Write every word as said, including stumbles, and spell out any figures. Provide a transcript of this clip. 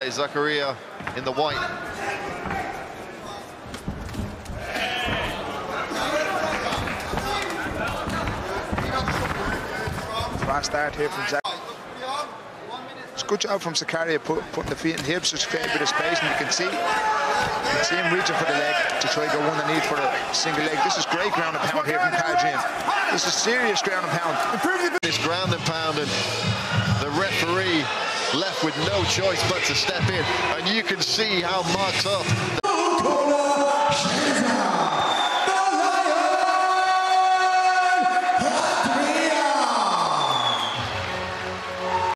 is Zaccaria in the white. Fast start here from Zaccaria. It's a good job from Zaccaria put, putting the feet in the hips, just create a bit of space, and you can see you can see him reaching for the leg to try to go underneath for the single leg. This is great ground and pound here from Qadrian. This is serious ground and pound. This ground and pound, and the referee left with no choice but to step in, and you can see how marked up.